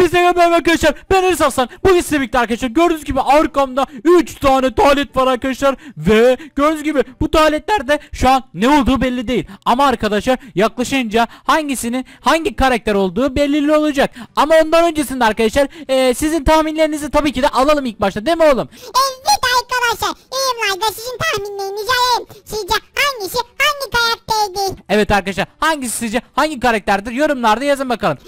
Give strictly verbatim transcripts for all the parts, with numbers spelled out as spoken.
Instagram arkadaşlar. Ben Enes Aslan. Bugün size birlikte arkadaşlar. Gördüğünüz gibi arkamda üç tane tuvalet var arkadaşlar. Ve gördüğünüz gibi bu tuvaletlerde şu an ne olduğu belli değil. Ama arkadaşlar yaklaşınca hangisinin hangi karakter olduğu belirli olacak. Ama ondan öncesinde arkadaşlar e, sizin tahminlerinizi tabii ki de alalım ilk başta, değil mi oğlum? Evet arkadaşlar. Yorumlarda sizin tahminlerinizi alayım. Sizce hangisi hangi karakterdi? Evet arkadaşlar, hangisi sizce hangi karakterdir? Yorumlarda yazın bakalım.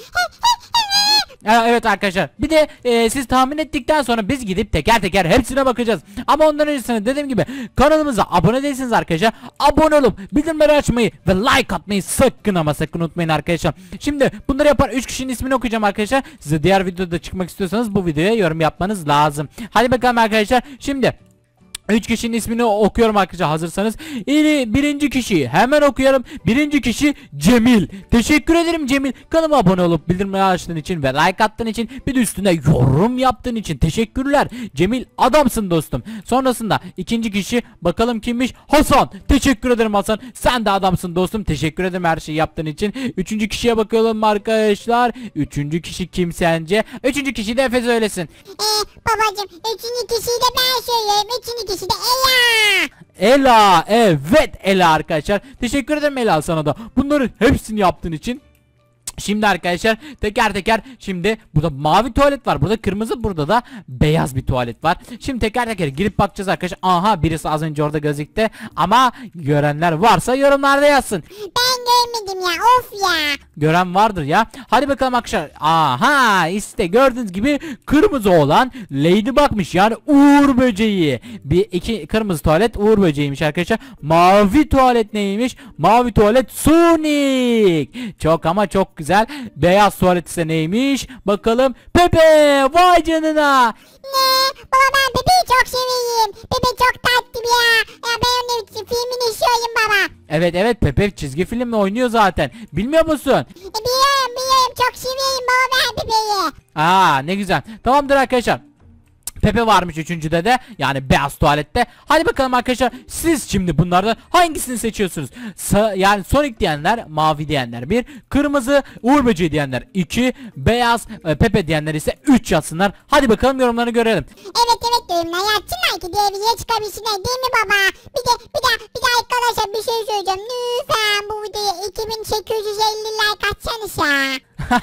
Evet arkadaşlar, bir de e, siz tahmin ettikten sonra biz gidip teker teker hepsine bakacağız. Ama ondan öncesinde dediğim gibi kanalımıza abone değilsiniz arkadaşlar. Abone olup bildirimleri açmayı ve like atmayı sakın ama sakın unutmayın arkadaşlar. Şimdi bunları yapan üç kişinin ismini okuyacağım arkadaşlar. Size diğer videoda çıkmak istiyorsanız bu videoya yorum yapmanız lazım. Hadi bakalım arkadaşlar. Şimdi üç kişinin ismini okuyorum arkadaşlar, hazırsanız. İyi, birinci kişi hemen okuyorum. Birinci kişi Cemil. Teşekkür ederim Cemil. Kanalıma abone olup bildirimleri açtığın için ve like attığın için, bir de üstüne yorum yaptığın için teşekkürler. Cemil, adamsın dostum. Sonrasında ikinci kişi bakalım kimmiş? Hasan. Teşekkür ederim Hasan. Sen de adamsın dostum. Teşekkür ederim her şeyi yaptığın için. Üçüncü kişiye bakalım arkadaşlar. Üçüncü kişi kim sence? Üçüncü kişi de Efe söylesin. Ee, babacım, üçüncü kişiyi de ben söyleyeyim. Üçüncü kişi de Ela. Ela, evet Ela arkadaşlar. Teşekkür ederim Ela sana da. Bunların hepsini yaptığın için. Şimdi arkadaşlar teker teker, şimdi burada mavi tuvalet var, burada kırmızı, burada da beyaz bir tuvalet var. Şimdi teker teker girip bakacağız arkadaşlar. Aha, birisi az önce orada gözüktü ama görenler varsa yorumlarda yazsın. Ben görmedim ya, of ya. Gören vardır ya. Hadi bakalım arkadaşlar. Aha, işte gördüğünüz gibi kırmızı olan Ladybug'mış, yani Uğur böceği. Bir iki kırmızı tuvalet Uğur böceğiymiş arkadaşlar. Mavi tuvalet neymiş? Mavi tuvalet Sonic. Çok ama çok güzel. Beyaz tuvalet ise neymiş? Bakalım. Pepe, vay canına. Ne? Baba, ben Pepe'yi çok seveyim. Pepe çok tatlı ya. Ya ben onun filmini istiyorum baba. Evet evet, Pepe çizgi filmle oynuyor zaten. Bilmiyor musun? E, biliyorum biliyorum, çok seveyim baba ben Pepe'yi. Aa, ne güzel. Tamamdır arkadaşlar. Pepe varmış üçüncüde de, yani beyaz tuvalette. Hadi bakalım arkadaşlar, siz şimdi bunlardan hangisini seçiyorsunuz? Sa yani Sonic diyenler, mavi diyenler bir, kırmızı Uğur böceği diyenler iki, beyaz e, Pepe diyenler ise üç yazsınlar. Hadi bakalım yorumlarını görelim. Evet evet, yorumlar yatsınlar ki diye çıkabilsinler, değil mi baba? Bir de bir de bir de arkadaşlar bir şey söyleyeceğim. Lütfen bu videoya iki bin sekiz yüz elli like atsanız ya.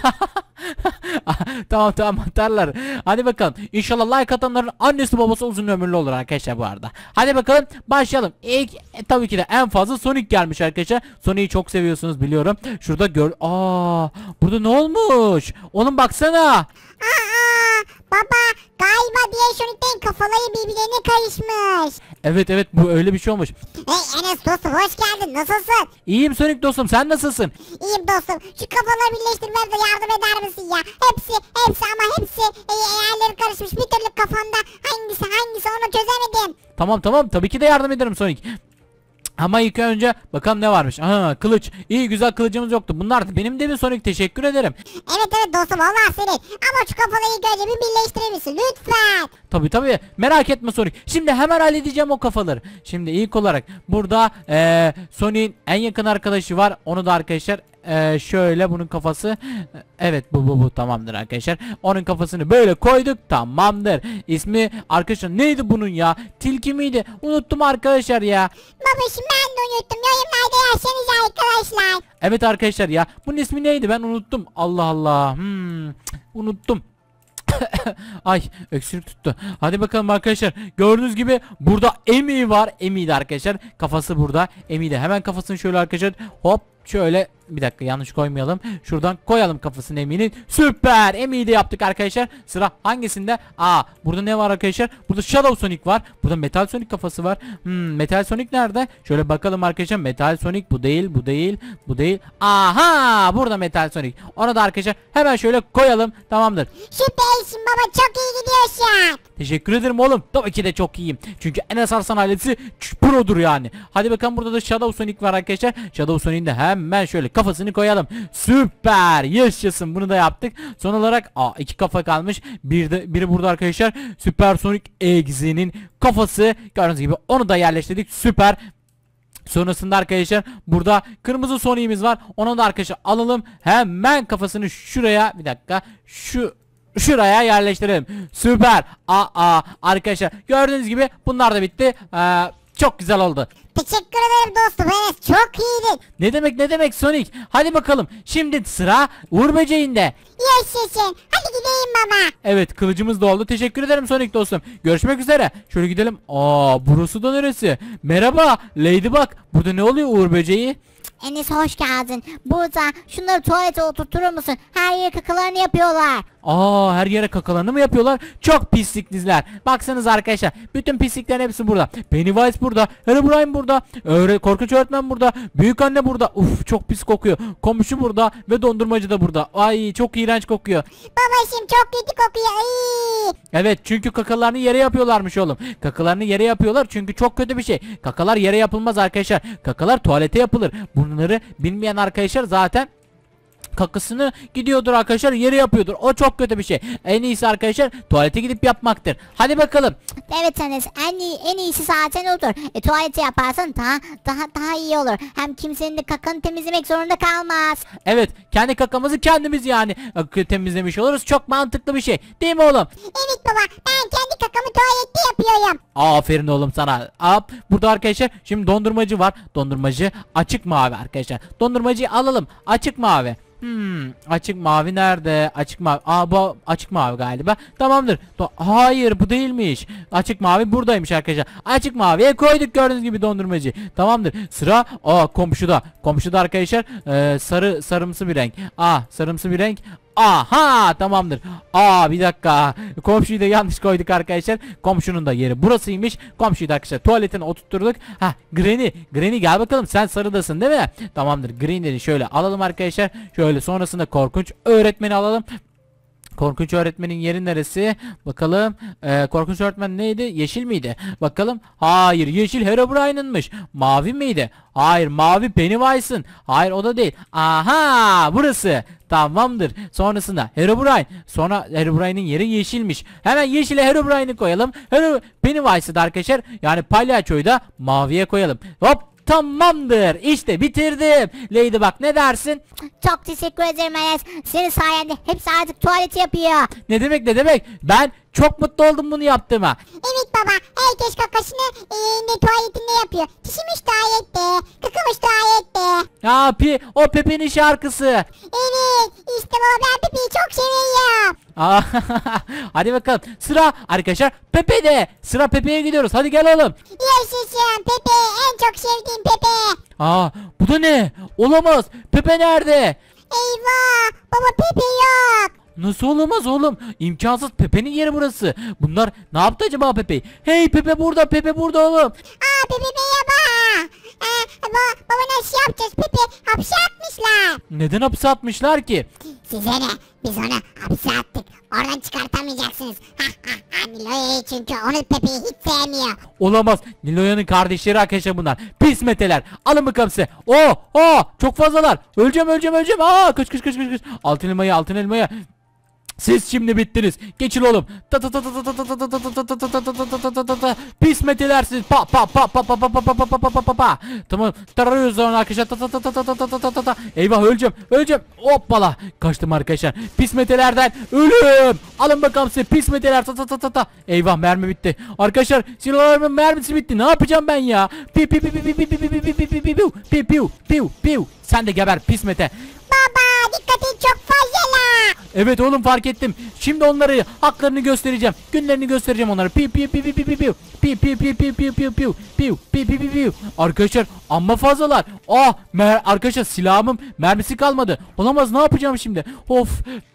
Tamam tamam, atarlar. Hadi bakalım. İnşallah like atanların annesi babası uzun ömürlü olur arkadaşlar bu arada. Hadi bakalım başlayalım. İlk e, tabii ki de en fazla Sonic gelmiş arkadaşlar. Sonic'i çok seviyorsunuz biliyorum. Şurada gör. Aa, burada ne olmuş? Oğlum baksana. Aa, baba galiba diğer Sonic'ten kafaları birbirine karışmış. Evet evet, bu öyle bir şey olmuş. Hey Enes dostum, hoş geldin, nasılsın? İyiyim Sonic dostum, sen nasılsın? İyiyim dostum, şu kafaları birleştirmemize yardım eder misin ya? Hepsi hepsi ama hepsi e, yerleri karışmış, bir türlü kafamda hangisi hangisi onu çözemedim. Tamam tamam, tabii ki de yardım ederim Sonic. Ama ilk önce bakalım ne varmış. Aha, kılıç. İyi güzel, kılıcımız yoktu. Bunlar da benim de mi Sonic? Teşekkür ederim. Evet evet dostum, vallahi senin. Ama şu kafaları ilk önce bir birleştirir misin lütfen? Tabii tabii, merak etme Sonic. Şimdi hemen halledeceğim o kafaları. Şimdi ilk olarak burada ee, Sonic'in en yakın arkadaşı var. Onu da arkadaşlar ee, şöyle, bunun kafası, evet bu bu bu tamamdır arkadaşlar. Onun kafasını böyle koyduk, tamamdır. İsmi arkadaşlar neydi bunun ya? Tilki miydi? Unuttum arkadaşlar ya. Babacım ben de unuttum, yorumlarda yazsanız arkadaşlar. Evet arkadaşlar ya, bunun ismi neydi, ben unuttum. Allah Allah, hmm, unuttum. Ay, öksürük tuttu. Hadi bakalım arkadaşlar. Gördüğünüz gibi burada Emi var. Emi de arkadaşlar kafası burada. Emi de hemen kafasını şöyle arkadaşlar hop şöyle, bir dakika yanlış koymayalım. Şuradan koyalım kafasını Emi'nin. Süper. Emi'yi de yaptık arkadaşlar. Sıra hangisinde? Aa, burada ne var arkadaşlar? Burada Shadow Sonic var. Burada Metal Sonic kafası var. Hmm, Metal Sonic nerede? Şöyle bakalım arkadaşlar. Metal Sonic bu değil, bu değil, bu değil. Aha, burada Metal Sonic. Onu da arkadaşlar hemen şöyle koyalım. Tamamdır. Süpersin baba, çok iyi gidiyorsun. Teşekkür ederim oğlum. Tabii ki de çok iyiyim. Çünkü Enes Arslan ailesi produr yani. Hadi bakalım, burada da Shadow Sonic var arkadaşlar. Shadow Sonic'in de hemen şöyle kafasını koyalım. Süper. Yaşasın. Bunu da yaptık. Son olarak aa, iki kafa kalmış. Bir de biri burada arkadaşlar. Süper Sonic Eggsy'nin kafası. Gördüğünüz gibi onu da yerleştirdik. Süper. Sonrasında arkadaşlar burada kırmızı Sonic'imiz var. Onu da arkadaşlar alalım. Hemen kafasını şuraya, bir dakika. Şu şuraya yerleştirelim. Süper. Aa arkadaşlar gördüğünüz gibi bunlar da bitti. Ee, çok güzel oldu. Teşekkür ederim dostum. Enes çok iyiydin. Ne demek ne demek Sonic. Hadi bakalım. Şimdi sıra Uğur Böceği'nde. Yaşasın. Hadi gideyim baba. Evet kılıcımız da oldu. Teşekkür ederim Sonic dostum. Görüşmek üzere. Şöyle gidelim. Aa burası da neresi? Merhaba Ladybug. Burada ne oluyor Uğur Böceği? Enes hoş geldin. Burada şunları tuvalete oturtur musun? Her yere kakalarını yapıyorlar. Aa her yere kakalarını mı yapıyorlar? Çok pislikler. Baksanız arkadaşlar. Bütün pisliklerin hepsi burada. Pennywise burada. Herobrine burada. Öğre korkunç öğretmen burada. Büyük anne burada. Uf çok pis kokuyor. Komşu burada ve dondurmacı da burada. Ay çok iğrenç kokuyor. Babacığım çok kötü kokuyor. Ay. Evet çünkü kakalarını yere yapıyorlarmış oğlum. Kakalarını yere yapıyorlar çünkü çok kötü bir şey. Kakalar yere yapılmaz arkadaşlar. Kakalar tuvalete yapılır. Bunları bilmeyen arkadaşlar zaten kakasını gidiyordur arkadaşlar yere yapıyordur. O çok kötü bir şey. En iyisi arkadaşlar tuvalete gidip yapmaktır. Hadi bakalım. Evet Enes en, iyi, en iyisi zaten odur. E, tuvalete yaparsan daha daha daha iyi olur. Hem kimsenin de kakanı temizlemek zorunda kalmaz. Evet kendi kakamızı kendimiz yani e, temizlemiş oluruz. Çok mantıklı bir şey. Değil mi oğlum? Evet baba ben kendi kakamı tuvalette yapıyorum. Aferin oğlum sana. Hop, burada arkadaşlar şimdi dondurmacı var. Dondurmacı açık mavi arkadaşlar. Dondurmacıyı alalım. Açık mavi. Hmm, açık mavi nerede? Açık mavi. Aa bu açık mavi galiba. Tamamdır. Do Hayır bu değilmiş. Açık mavi buradaymış arkadaşlar. Açık maviye koyduk gördüğünüz gibi dondurmacı. Tamamdır. Sıra aa komşuda. Komşuda arkadaşlar e, sarı sarımsı bir renk. Aa sarımsı bir renk. Aha tamamdır. Aa bir dakika. Komşuyu da yanlış koyduk arkadaşlar. Komşunun da yeri burasıymış. Komşuyu da arkadaşlar tuvaletine oturtturduk. Ha Granny. Granny gel bakalım sen sarıdasın değil mi? Tamamdır. Granny'leri şöyle alalım arkadaşlar. Şöyle sonrasında korkunç öğretmeni alalım. Korkunç öğretmenin yeri neresi? Bakalım. Ee, korkunç öğretmen neydi? Yeşil miydi? Bakalım. Hayır, yeşil Herobrine'ınmış. Mavi miydi? Hayır, mavi Pennywise'ın. Hayır, o da değil. Aha, burası. Tamamdır. Sonrasında Herobrine. Sonra Herobrine'in yeri yeşilmiş. Hemen yeşile Herobrine'i koyalım. Hero Pennywise'ı da arkadaşlar yani palyaçoyu da maviye koyalım. Hop. Tamamdır. İşte bitirdim. Ladybug ne dersin? Çok teşekkür ederim Enes. Senin sayende hepsi artık tuvaleti yapıyor. Ne demek ne demek? Ben çok mutlu oldum bunu yaptığıma. Evet baba herkes kakasını e, ne tuvaletinde yapıyor. Dişimiz tuvalette. Kakamış tuvalette. Ya Pi, o Pepe'nin şarkısı. Evet işte baba ben Pepe'yi çok seviyorum. Aa, hadi bakalım. Sıra arkadaşlar Pepe'de. Sıra Pepe'ye gidiyoruz. Hadi gel oğlum. Yaşasın Pepe en çok sevdiğim Pepe. Aa, bu da ne? Olamaz. Pepe nerede? Eyvah baba Pepe yok. Nasıl olamaz oğlum? İmkansız. Pepe'nin yeri burası. Bunlar ne yaptı acaba Pepe? Hey Pepe burada. Pepe burada oğlum. Aa Pepe merhaba. Aa, baba, baba nasıl yapacağız Pepe hapse atmışlar. Neden hapse atmışlar ki? Size ne? Biz onu hapse attık. Oradan çıkartamayacaksınız. Nilo'yu çünkü onu Pepe'yi hiç sevmiyor. Olamaz. Nilo'yanın kardeşleri arkadaşlar bunlar. Pis meteler. Alın bakalım size. Oo, oo, çok fazlalar. Öleceğim, öleceğim, öleceğim. Aa, kaç kaç kaç kaç kaç. Altın elmayı, altın elmayı. Siz şimdi bittiniz. Geçin oğlum. Ta ta ta ta ta ta ta ta ta ta ta ta ta ta ta ta ta ta ta. Pis metelersiniz. Pa pa pa pa pa pa pa pa pa pa pa pa pa. Tamam. Tararıyoruz onu arkadaşlar. Ta ta ta ta ta ta ta ta ta ta. Eyvah öleceğim. Öleceğim. Hoppala. Kaçtım arkadaşlar. Pis metelerden ölüm. Alın bakalım size pis meteler. Ta ta ta ta ta. Eyvah mermi bitti. Arkadaşlar silahlarımın mermisi bitti. Ne yapacağım ben ya? Pi pi pi pi pi pi pi pi pi pi pi pi pi pi pi pi. Sen de geber pis mete. Baba dikkat et çok fazlalar. Evet oğlum fark ettim. Şimdi onları haklarını göstereceğim. Günlerini göstereceğim onlara. Pi pi pi pi pi pi pi pi pi pi pi pi pi pi pi pi pi pi. Arkadaşlar amma fazlalar. Ah mer arkadaşlar silahımın mermisi kalmadı. Olamaz ne yapacağım şimdi? Of.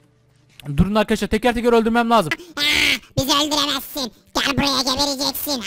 Durun arkadaşlar teker teker öldürmem lazım. Bizi öldüremezsin. Gel buraya gebereceksin.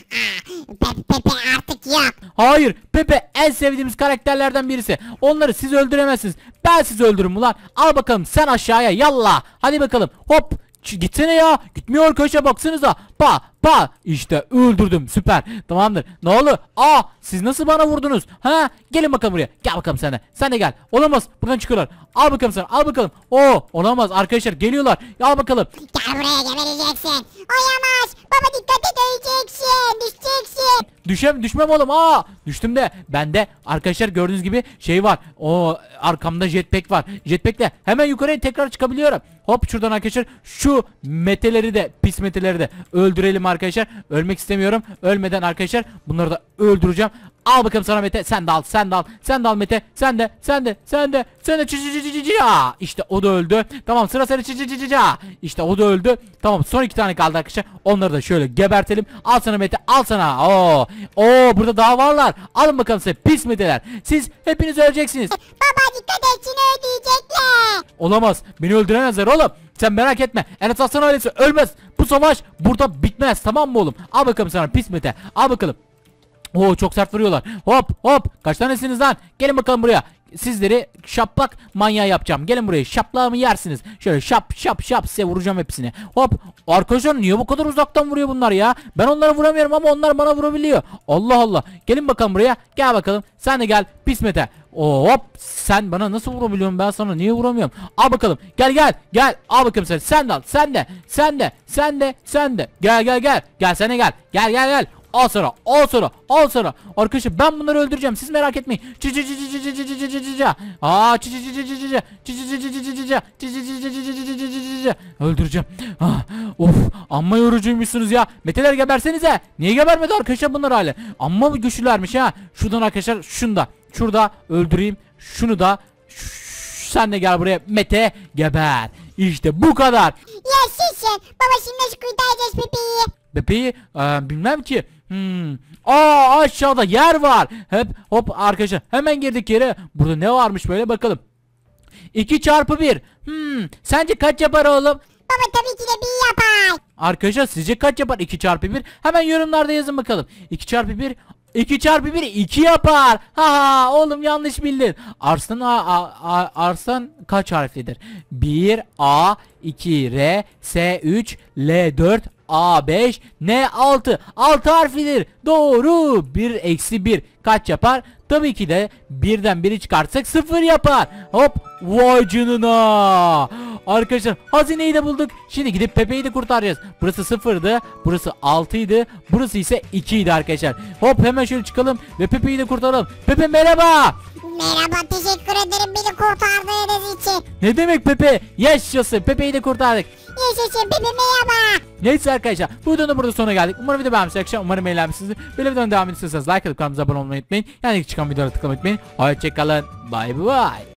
Pepe, Pepe artık yok. Hayır Pepe en sevdiğimiz karakterlerden birisi. Onları siz öldüremezsiniz. Ben sizi öldürürüm ulan. Al bakalım sen aşağıya yallah. Hadi bakalım hop. Gitsene ya. Gitmiyor köşe baksanıza. Pa pa. İşte öldürdüm. Süper. Tamamdır. Ne oldu? Aa siz nasıl bana vurdunuz? Ha? Gelin bakalım buraya. Gel bakalım sen de. Sen de gel. Olamaz. Buradan çıkıyorlar. Al bakalım sen. Al bakalım. Oo olamaz. Arkadaşlar geliyorlar. Al bakalım. Gel buraya gebereceksin. Oyamaz. Baba dikkat et öleceksin. Düşeceksin. Düşem düşmem oğlum. Aa düştüm de. Bende arkadaşlar gördüğünüz gibi şey var. O arkamda jetpack var. Jetpack'le hemen yukarıya tekrar çıkabiliyorum. Hop şuradan arkadaşlar şu meteleri de pis meteleri de öldürelim arkadaşlar. Ölmek istemiyorum. Ölmeden arkadaşlar bunları da öldüreceğim. Al bakalım sana Mete. Sen de al. Sen de al. Sen de al Mete. Sen de. Sen de. Sen de. Sen de. İşte o da öldü. Tamam sıra seni. İşte o da öldü. Tamam son iki tane kaldı arkadaşlar. Onları da şöyle gebertelim. Al sana Mete. Al sana. Oo. Oo burada daha varlar. Alın bakalım size pis Meteler. Siz hepiniz öleceksiniz. Baba dikkat et seni ödeyecekler. Olamaz. Beni öldüremezler oğlum. Sen merak etme. Enes Aslan ailesi ölmez. Bu savaş burada bitmez. Tamam mı oğlum? Al bakalım sana pis Mete. Al bakalım. Oo çok sert vuruyorlar. Hop hop. Kaç tanesiniz lan? Gelin bakalım buraya. Sizleri şaplak manyağı yapacağım. Gelin buraya. Şaplağımı yersiniz. Şöyle şap şap şap size vuracağım hepsini. Hop. Arkadaşlar niye bu kadar uzaktan vuruyor bunlar ya? Ben onlara vuramıyorum ama onlar bana vurabiliyor. Allah Allah. Gelin bakalım buraya. Gel bakalım. Sen de gel. Pis Mete. Oo, hop. Sen bana nasıl vurabiliyorsun? Ben sana niye vuramıyorum? Al bakalım. Gel gel. Gel. Al bakalım sen. Sen de al. Sen de. Sen de. Sen de. Sen de. Gel gel gel. Gel sen de gel. Gel gel gel. Al sana, al sana, al sana. Arkadaşlar ben bunları öldüreceğim. Siz merak etmeyin. Çı çı çı çı çı çı çı çı çı çı çı. Aa çı çı çı çı çı çı çı. Çı çı çı çı çı çı çı çı. Çı çı çı çı çı çı çı çı çı çı. Öldüreceğim. Ah, of, amma yorucuymuşsunuz ya. Meteler gebersenize. Niye gebermedi arkadaşlar bunlar hala? Amma güçlülermiş ha. Şuradan arkadaşlar şunu da. Şurada öldüreyim. Şunu da. Sen de gel buraya Mete geber. İşte bu kadar. Yaşasın. Baba şimdi nasıl kurtaracağız bebeği? Bebeği e, bilmem ki. Hmm. Aa aşağıda yer var. Hep hop arkadaşlar hemen girdik yere. Burada ne varmış böyle bakalım. iki çarpı bir. Hmm. Sence kaç yapar oğlum? Baba tabii ki de bir yapar. Arkadaşlar sizce kaç yapar iki çarpı bir? Hemen yorumlarda yazın bakalım. iki çarpı bir iki çarpı bir iki yapar. Ha oğlum yanlış bildin. Arslan a, a, a, Arslan kaç harflidir? bir A, iki R, S üç, L dört, A beş, N altı. altı harflidir. Doğru. bir eksi bir kaç yapar? Tabii ki de birden biri çıkartsak sıfır yapar. Hop. Vay canına. Arkadaşlar hazineyi de bulduk. Şimdi gidip Pepe'yi de kurtaracağız. Burası sıfırdı. Burası altıydı. Burası ise ikiydi arkadaşlar. Hop hemen şöyle çıkalım ve Pepe'yi de kurtaralım. Pepe merhaba. Merhaba teşekkür ederim beni kurtardığınız için. Ne demek Pepe? Yaşasın. Pepe'yi de kurtardık. Yaşasın Pepe merhaba. Neyse arkadaşlar bu videonun da burada sonuna geldik. Umarım video beğenmişsiniz. Umarım eğlenmişsinizdir. Böyle videonun devamını istiyorsanız like atıp kanalımıza abone olmayı unutmayın. Yani çıkan videolara tıklamayı unutmayın. Hoşçakalın. Bye bye.